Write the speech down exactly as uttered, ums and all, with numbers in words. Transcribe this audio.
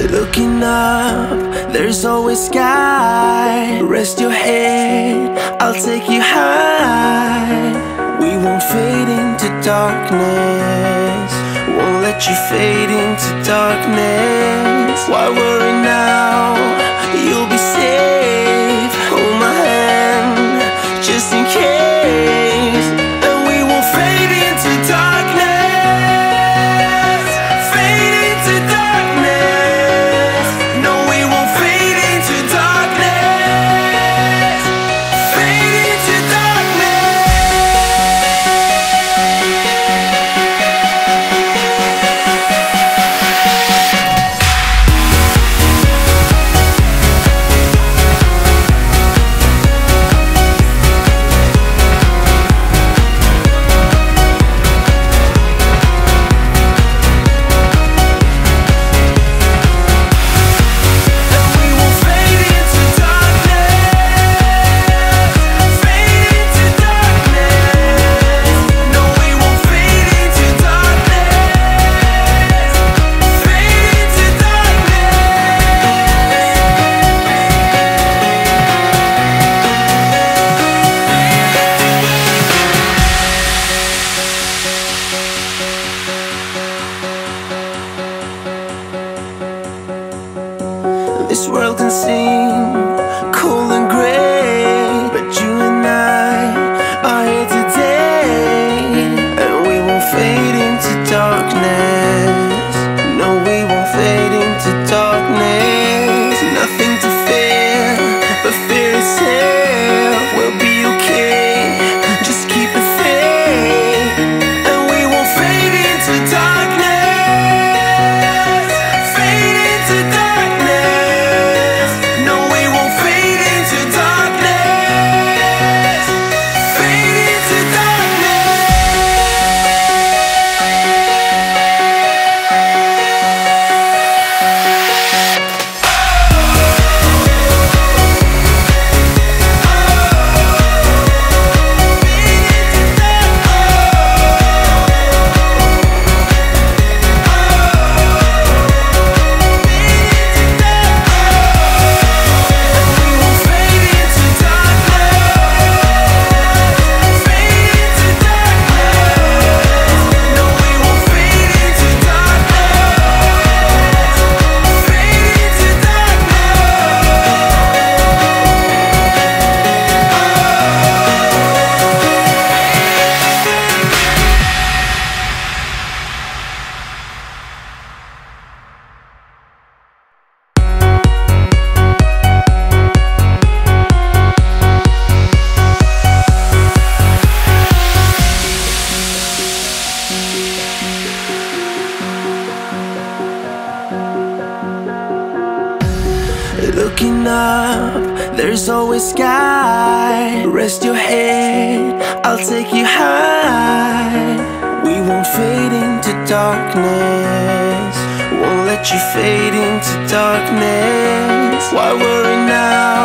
Looking up, there's always sky. Rest your head, I'll take you high. We won't fade into darkness, won't let you fade into darkness. Why worry now? You'll be safe. Hold my hand, just in case. And we won't fade into darkness. Fade into darkness. No, we won't fade into darkness. Fade into this world can seem cold and gray, but you and I are here today. And we won't fade into darkness. No, we won't fade into darkness. Nothing to fear but fear itself. We'll be okay, just keep it faith. And we won't fade into darkness. Fade into darkness. No, we won't fade into darkness. Fade into Looking up, there's always sky. Rest your head, I'll take you high. We won't fade into darkness, won't let you fade into darkness. Why worry now?